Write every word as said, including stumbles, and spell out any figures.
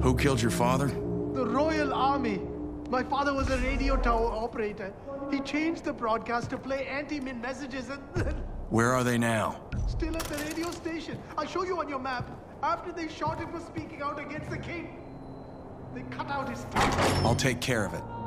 Who killed your father? The Royal Army. My father was a radio tower operator. He changed the broadcast to play anti-Min messages and then... Where are they now? Still at the radio station. I'll show you on your map. After they shot him for speaking out against the king, they cut out his tongue. I'll take care of it.